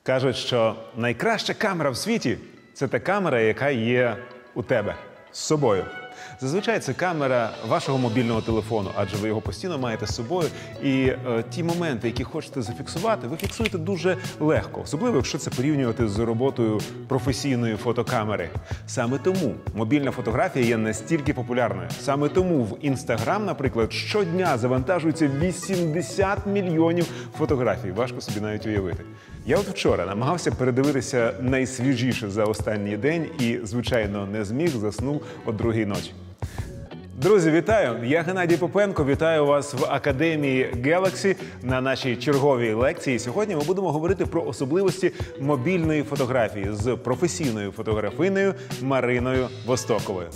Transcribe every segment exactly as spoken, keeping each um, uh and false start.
Кажуть, що найкраща камера в світі – це та камера, яка є у тебе з собою. Зазвичай це камера вашого мобільного телефону, адже ви його постійно маєте з собою. І е, ті моменти, які хочете зафіксувати, ви фіксуєте дуже легко. Особливо, якщо це порівнювати з роботою професійної фотокамери. Саме тому мобільна фотографія є настільки популярною. Саме тому в Instagram, наприклад, щодня завантажується вісімдесят мільйонів фотографій. Важко собі навіть уявити. Я от вчора намагався передивитися найсвіжіше за останній день і, звичайно, не зміг, заснув о другій ночі. Друзі, вітаю! Я Геннадій Попенко, вітаю вас в Академії Galaxy на нашій черговій лекції. Сьогодні ми будемо говорити про особливості мобільної фотографії з професійною фотографинею Мариною Востоковою.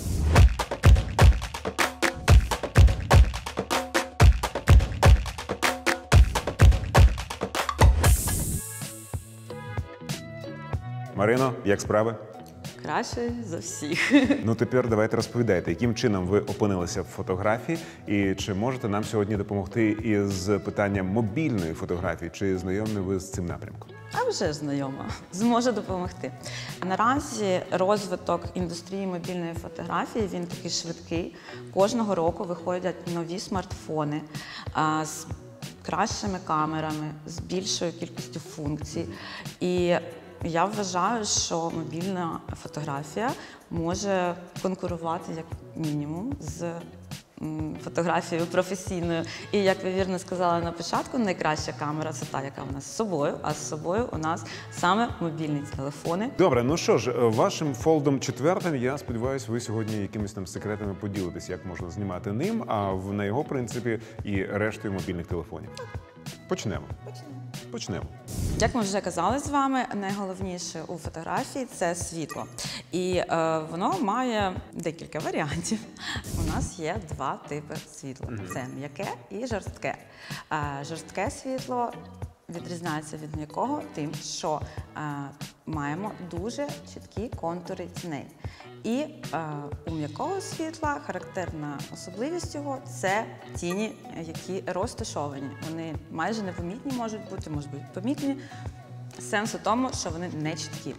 Марино, як справи? Краще за всіх. Ну тепер давайте розповідайте, яким чином ви опинилися в фотографії і чи можете нам сьогодні допомогти із питанням мобільної фотографії, чи знайомі ви з цим напрямком? А вже знайома. Зможе допомогти. Наразі розвиток індустрії мобільної фотографії, він такий швидкий. Кожного року виходять нові смартфони а, з кращими камерами, з більшою кількістю функцій. І я вважаю, що мобільна фотографія може конкурувати, як мінімум, з фотографією професійною. І, як ви вірно сказали на початку, найкраща камера – це та, яка у нас з собою, а з собою у нас саме мобільні телефони. Добре, ну що ж, вашим фолдом четвертим, я сподіваюся, ви сьогодні якимись там секретами поділитесь, як можна знімати ним, а на його принципі і рештою мобільних телефонів. Почнемо. Почнемо. Почнемо. Як ми вже казали з вами, найголовніше у фотографії – це світло. І е, воно має декілька варіантів. У нас є два типи світла. Mm-hmm. Це м'яке і жорстке. Е, жорстке світло відрізняється від м'якого тим, що е, маємо дуже чіткі контури тіней. І е, у м'якого світла характерна особливість його – це тіні, які розташовані. Вони майже непомітні можуть бути, можуть бути помітні. Сенс у тому, що вони не чіткі.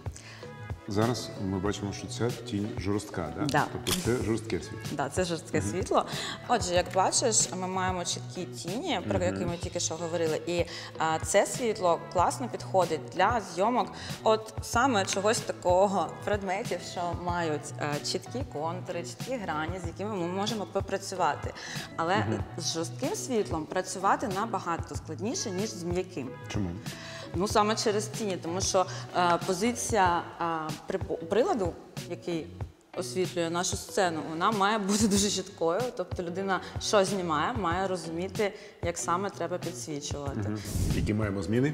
Зараз ми бачимо, що це тінь жорстка, да? Да. Тобто це жорстке світло. Так, да, це жорстке mm-hmm. світло. Отже, як бачиш, ми маємо чіткі тіні, про mm-hmm. які ми тільки що говорили. І а, це світло класно підходить для зйомок от саме чогось такого, предметів, що мають а, чіткі контури, чіткі грані, з якими ми можемо попрацювати. Але mm-hmm. з жорстким світлом працювати набагато складніше, ніж з м'яким. Чому? Ну, саме через тіні, тому що е, позиція е, приладу, який освітлює нашу сцену, вона має бути дуже чіткою. Тобто людина, що знімає, має розуміти, як саме треба підсвічувати. Угу. Які маємо зміни?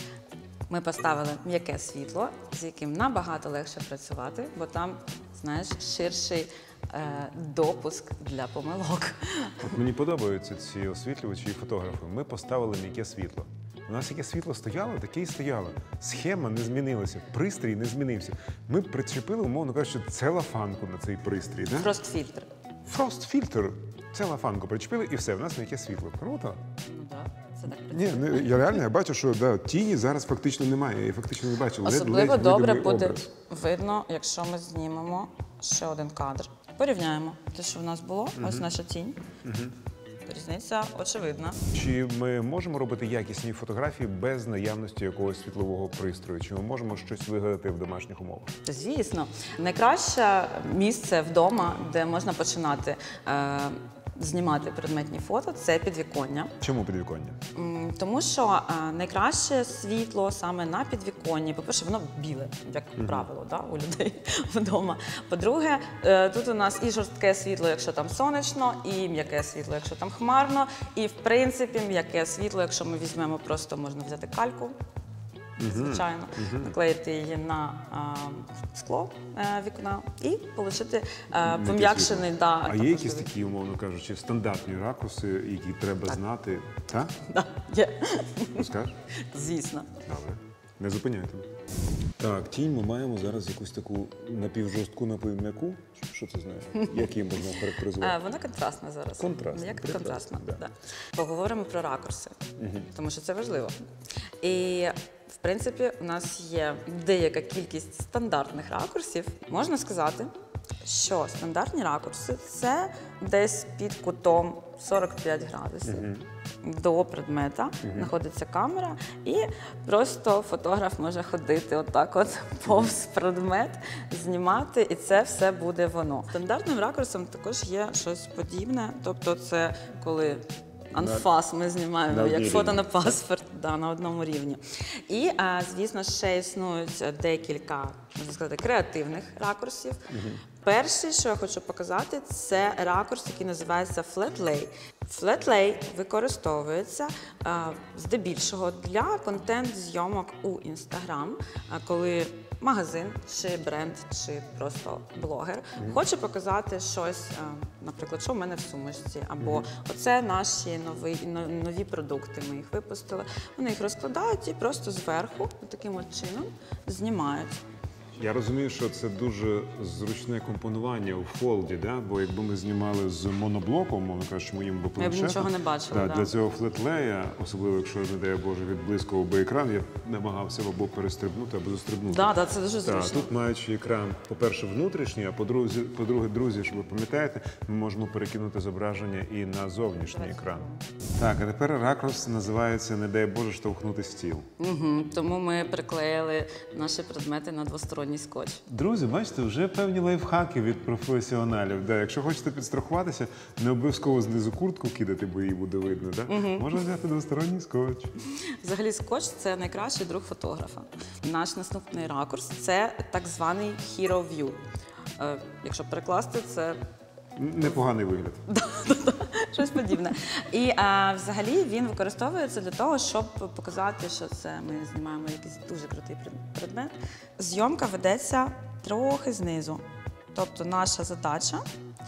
Ми поставили м'яке світло, з яким набагато легше працювати, бо там, знаєш, ширший е, допуск для помилок. От мені подобаються ці освітлювачі і фотографи. Ми поставили м'яке світло. У нас яке світло стояло, таке і стояло. Схема не змінилася, пристрій не змінився. Ми причепили, умовно кажучи, целофанку на цей пристрій. Да? Фрост-фільтр. Фрост-фільтр. Целофанку причепили і все, в нас м'яке світло. Круто? Ну так, це так Ні, не, я реально я бачу, що да, тіні зараз фактично немає. Я фактично не бачу. Особливо ледь добре видимий буде образ. видно, якщо ми знімемо ще один кадр. Порівняємо те, що в нас було. Uh-huh. Ось наша тінь. Uh-huh. Різниця очевидна. Чи ми можемо робити якісні фотографії без наявності якогось світлового пристрою? Чи ми можемо щось вигадати в домашніх умовах? Звісно. Найкраще місце вдома, де можна починати е, знімати предметні фото, це підвіконня. Чому підвіконня? Тому що е, найкраще світло саме на підвіконні. По-перше, воно біле, як mm-hmm. правило, да, у людей вдома. По-друге, е, тут у нас і жорстке світло, якщо там сонячно, і м'яке світло, якщо там хмарно. І, в принципі, м'яке світло, якщо ми візьмемо, просто можна взяти кальку, звичайно, uh-huh. наклеїти її на а, скло а, вікна і отримати пом'якшений. Да, а є якісь такі, умовно кажучи, стандартні ракурси, які треба так. знати? Так? Так, є. Розкажеш? Звісно. Добре. Не зупиняйте. Так, тінь ми маємо зараз якусь таку напівжорстку, напівм'яку. Що це знає? Як її можна характеризувати? Вона контрастна зараз. Контрастна. Як контрастна, да. да. Поговоримо про ракурси, угу. тому що це важливо. І, в В принципі, у нас є деяка кількість стандартних ракурсів. Можна сказати, що стандартні ракурси – це десь під кутом сорок п'ять градусів. Uh-huh. До предмета uh-huh. знаходиться камера, і просто фотограф може ходити отак от повз предмет, знімати, і це все буде воно. Стандартним ракурсом також є щось подібне, тобто це коли анфас ми знімаємо, як фото на паспорт, да, на одному рівні. І, а, звісно, ще існують декілька, можна сказати, креативних ракурсів. Uh-huh. Перший, що я хочу показати, це ракурс, який називається Flat Lay. Flat Lay використовується а, здебільшого для контент-зйомок у Instagram, а, коли магазин, чи бренд, чи просто блогер mm-hmm. хоче показати щось, а, наприклад, що в мене в сумочці, або mm-hmm. оце наші нові, нові продукти, ми їх випустили. Вони їх розкладають і просто зверху, таким от чином, знімають. Я розумію, що це дуже зручне компонування у фолді, да? Бо якби ми знімали з моноблоком, мовно кажучи, моїм бо планшетом, я б нічого не бачила. Да, да. Для цього флетлея, особливо якщо, не дай Боже, відблискував би екран, я намагався або перестрибнути, або застрибнути. Так, да, да, це дуже зручно. Да, тут, маючи екран, по-перше, внутрішній, а по-друге, по-друге, друзі, що ви пам'ятаєте, ми можемо перекинути зображення і на зовнішній Давай. екран. Так, а тепер ракурс називається «Не дай Боже штовхнути стіл». Угу, тому ми приклеїли наші предмети на двосторонній скотч. Друзі, бачите, вже певні лайфхаки від професіоналів. Да, якщо хочете підстрахуватися, не обов'язково знизу куртку кидати, бо її буде видно. Да? Угу. Можна взяти двосторонній скотч. Взагалі скотч – це найкращий друг фотографа. Наш наступний ракурс – це так званий hero view. Е, якщо перекласти, це… Непоганий вигляд. Щось подібне. І а, взагалі він використовується для того, щоб показати, що це ми знімаємо якийсь дуже крутий предмет. Зйомка ведеться трохи знизу. Тобто наша задача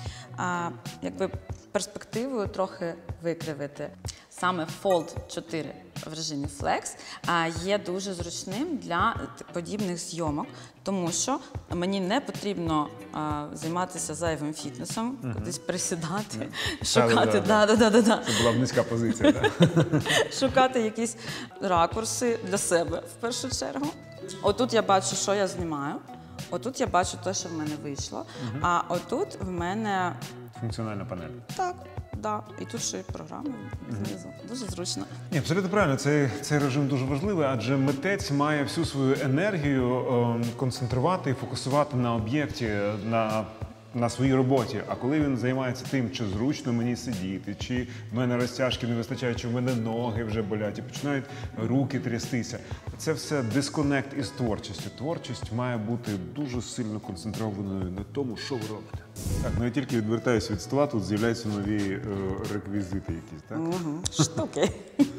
а, якби перспективою трохи викривити. Саме Fold чотири в режимі Flex є дуже зручним для подібних зйомок, тому що мені не потрібно а, займатися зайвим фітнесом, uh-huh. кудись присідати, uh-huh. шукати. Да, да, да, да, да. Це була б низька позиція. Да? Шукати якісь ракурси для себе в першу чергу. Отут я бачу, що я знімаю. Отут я бачу те, що в мене вийшло, uh-huh. а отут в мене… Функціональна панель. Так. Да. І тут ще й програми знизу. Mm-hmm. Дуже зручно. Ні, абсолютно правильно. Цей, цей режим дуже важливий, адже митець має всю свою енергію е, концентрувати і фокусувати на об'єкті, на, на своїй роботі. А коли він займається тим, чи зручно мені сидіти, чи в мене розтяжки не вистачає, чи в мене ноги вже болять, і починають руки трястися. Це все дисконект із творчістю. Творчість має бути дуже сильно концентрованою на тому, що ви робите. Так, ну я тільки відвертаюся від стола, тут з'являються нові е, реквізити якісь, так? Угу. Штуки.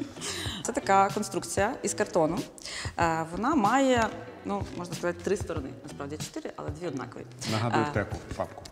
Це така конструкція із картону. Е, вона має, ну, можна сказати, три сторони. Насправді чотири, але дві однакові. Нагадую е, теку, папку.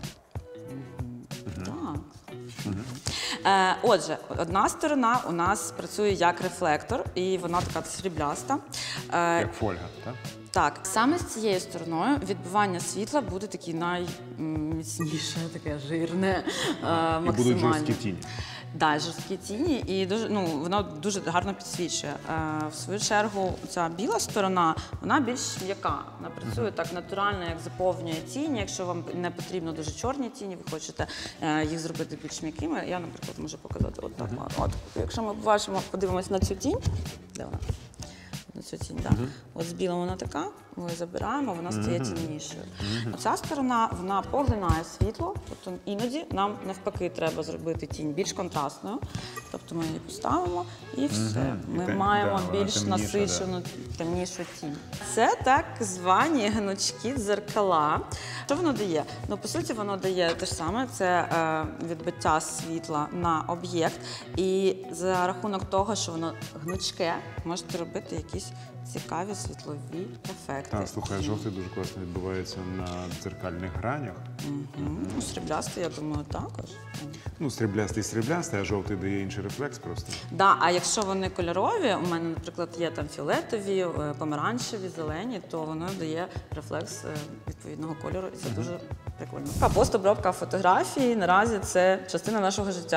Так. Угу. Е, отже, одна сторона у нас працює як рефлектор, і вона така срібляста. Е, як фольга, так? Так, саме з цією стороною відбивання світла буде таке найміцніше, таке жирне, максимальне. І будуть жорсткі тіні. Так, жорсткі тіні, і дуже, ну, воно дуже гарно підсвічує. В свою чергу, ця біла сторона, вона більш м'яка. Вона працює uh-huh. так натурально, як заповнює тіні. Якщо вам не потрібно дуже чорні тіні, ви хочете їх зробити більш м'якими, я, наприклад, можу показати от так. Uh-huh. От, якщо ми бачимо, подивимось на цю тінь, де вона? На цю тінь, так. Uh-huh. От з білим вона така, ми її забираємо, вона стає uh-huh. темнішою. Uh-huh. Ця сторона, вона поглинає світло, тобто іноді нам навпаки треба зробити тінь більш контрастною. Тобто ми її поставимо і все. Uh-huh. Ми і маємо да, більш насичену, да. темнішу тінь. Це так звані гнучкі дзеркала. Що воно дає? Ну, по суті, воно дає те ж саме, це е, відбиття світла на об'єкт. І за рахунок того, що воно гнучке, можете робити якісь цікаві світлові ефекти. Так, слухай, жовтий дуже класно відбувається на дзеркальних гранях. Угу. Ну, сріблястий, я думаю, також. Ну, сріблястий сріблястий, а жовтий дає інший рефлекс просто. Так, да, а якщо вони кольорові, у мене, наприклад, є там фіолетові, помаранчеві, зелені, то воно дає рефлекс відповідного кольору, і це uh-huh. дуже прикольно. Постобробка фотографії наразі це частина нашого життя.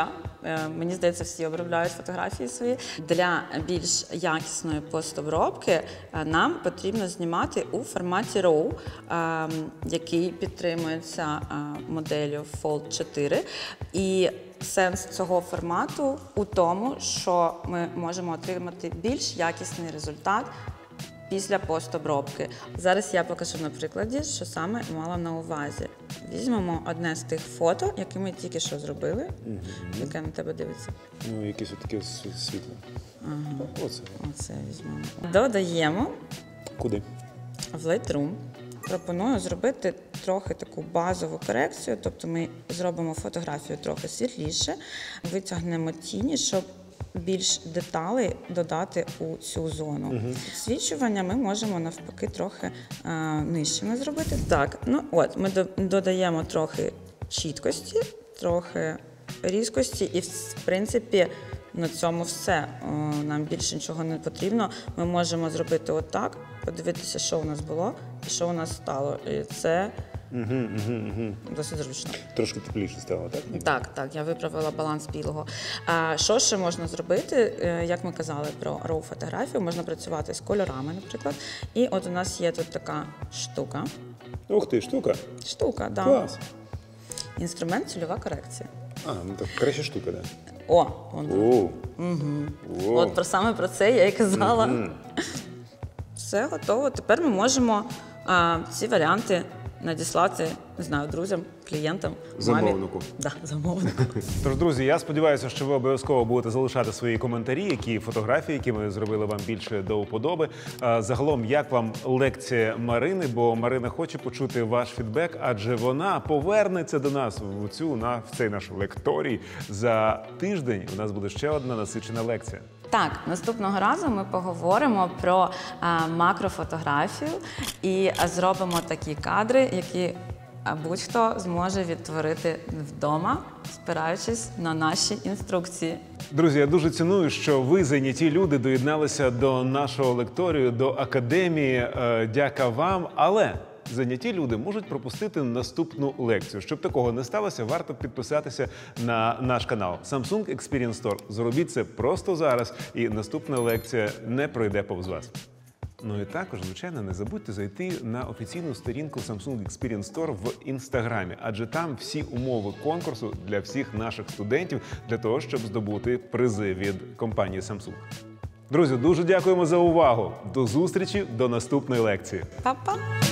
Е, Мені здається, всі обробляють фотографії свої. Для більш якісної постобробки е, нам потрібно знімати у форматі роу, е, який підтримується е, моделлю Fold чотири. І сенс цього формату у тому, що ми можемо отримати більш якісний результат після постобробки. Зараз я покажу на прикладі, що саме мала на увазі. Візьмемо одне з тих фото, які ми тільки що зробили, Угу. яке на тебе дивиться. Ну, якесь таке світло. Ага. Оце. Оце візьмемо. Додаємо Куди? в Lightroom. Пропоную зробити трохи таку базову корекцію, тобто ми зробимо фотографію трохи світліше, витягнемо тіні, щоб більш деталей додати у цю зону. Угу. Підсвічування ми можемо навпаки трохи а, нижчими зробити. Так, ну от ми до, додаємо трохи чіткості, трохи різкості і в принципі на цьому все. О, нам більше нічого не потрібно. Ми можемо зробити отак, подивитися, що у нас було і що у нас стало. І це Угу, угу, угу. досить зручно. Трошки тепліше стало, так? Так, так, я виправила баланс білого. А що ще можна зробити? Е, Як ми казали про роу-фотографію, можна працювати з кольорами, наприклад. І от у нас є тут така штука. Ух ти, штука. Штука, да. Клас. Інструмент цільова корекція. А, ну так краща штука, так? О, вон. О. Угу. От про саме про це я і казала. Угу. Все готово. Тепер ми можемо а, ці варіанти надіслати, не знаю, друзям, клієнтам, Замовнику. мамі. Да, замовнику. Тож, друзі, я сподіваюся, що ви обов'язково будете залишати свої коментарі, які фотографії, які ми зробили вам більше до вподоби. А, Загалом, як вам лекція Марини, бо Марина хоче почути ваш фідбек, адже вона повернеться до нас в цю на в цей наш лекторій за тиждень. У нас буде ще одна насичена лекція. Так, наступного разу ми поговоримо про а, макрофотографію і а, зробимо такі кадри, які а, будь-хто зможе відтворити вдома, спираючись на наші інструкції. Друзі, я дуже ціную, що ви, зайняті люди, доєдналися до нашого лекторію, до академії. Е, Дяка вам. Але зайняті люди можуть пропустити наступну лекцію. Щоб такого не сталося, варто підписатися на наш канал Samsung Experience Store. Зробіть це просто зараз, і наступна лекція не пройде повз вас. Ну і також, звичайно, не забудьте зайти на офіційну сторінку Samsung Experience Store в Інстаграмі, адже там всі умови конкурсу для всіх наших студентів, для того, щоб здобути призи від компанії Samsung. Друзі, дуже дякуємо за увагу. До зустрічі, до наступної лекції. Па-па!